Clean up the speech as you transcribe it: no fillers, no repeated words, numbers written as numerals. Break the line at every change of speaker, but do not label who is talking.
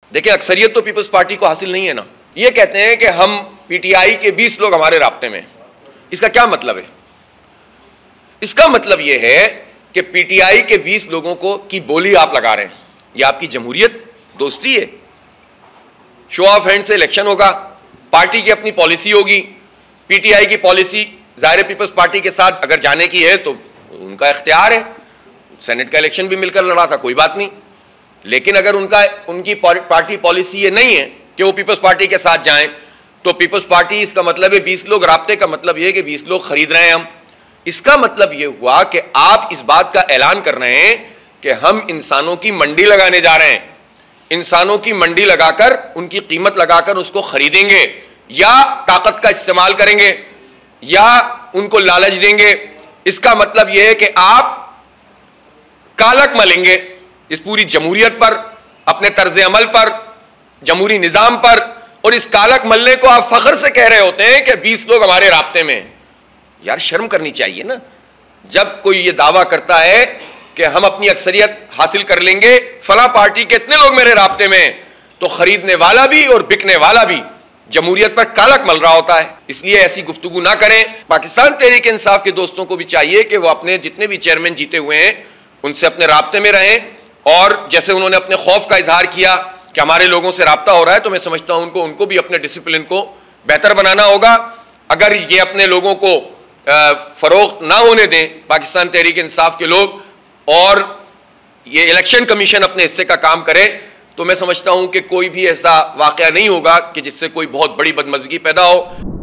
देखिए, अक्सरियत तो पीपल्स पार्टी को हासिल नहीं है ना। ये कहते हैं कि हम पीटीआई के 20 लोग हमारे राब्ते में। इसका क्या मतलब है? इसका मतलब यह है कि पीटीआई के 20 लोगों को की बोली आप लगा रहे हैं। यह आपकी जमहूरियत दोस्ती है? शो ऑफ हैंड से इलेक्शन होगा, पार्टी की अपनी पॉलिसी होगी। पीटीआई की पॉलिसी ज़ाहिर पीपल्स पार्टी के साथ अगर जाने की है तो उनका इख्तियार है। सेनेट का इलेक्शन भी मिलकर लड़ा था, कोई बात नहीं। लेकिन अगर उनकी पार्टी पॉलिसी ये नहीं है कि वो पीपल्स पार्टी के साथ जाएं, तो पीपल्स पार्टी, इसका मतलब है 20 लोग राब्ते का मतलब ये है कि 20 लोग खरीद रहे हैं हम। इसका मतलब ये हुआ कि आप इस बात का ऐलान कर रहे हैं कि हम इंसानों की मंडी लगाने जा रहे हैं। इंसानों की मंडी लगाकर, उनकी कीमत लगाकर उसको खरीदेंगे, या ताकत का इस्तेमाल करेंगे, या उनको लालच देंगे। इसका मतलब यह है कि आप कालक मलेंगे इस पूरी जमहूरियत पर, अपने तर्ज अमल पर, जमहूरी निजाम पर। और इस कालक मलने को आप फख्र से कह रहे होते हैं कि 20 लोग हमारे राब्ते में। यार, शर्म करनी चाहिए ना। जब कोई ये दावा करता है कि हम अपनी अक्सरियत हासिल कर लेंगे, फला पार्टी के इतने लोग मेरे राब्ते में, तो खरीदने वाला भी और बिकने वाला भी जमहूरियत पर कालक मल रहा होता है। इसलिए ऐसी गुफ्तगू ना करें। पाकिस्तान तहरीक इंसाफ के दोस्तों को भी चाहिए कि वो अपने जितने भी चेयरमैन जीते हुए हैं उनसे अपने राब्ते में रहें। और जैसे उन्होंने अपने खौफ का इजहार किया कि हमारे लोगों से राब्ता हो रहा है, तो मैं समझता हूं उनको भी अपने डिसिप्लिन को बेहतर बनाना होगा। अगर ये अपने लोगों को फरोग ना होने दें पाकिस्तान तहरीक इंसाफ के लोग, और ये इलेक्शन कमीशन अपने हिस्से का काम करे, तो मैं समझता हूं कि कोई भी ऐसा वाकया नहीं होगा कि जिससे कोई बहुत बड़ी बदमज़गी पैदा हो।